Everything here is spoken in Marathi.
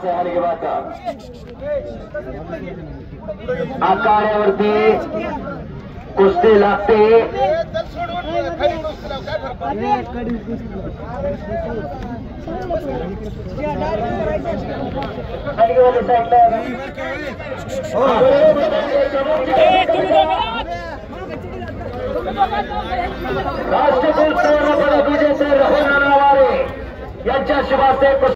से हलगी बात आकाड्यावरती कुस्ती लागते राष्ट्रकुल सुवर्णपदक विजेते राहुल नरवारे यांच्या शुभाचे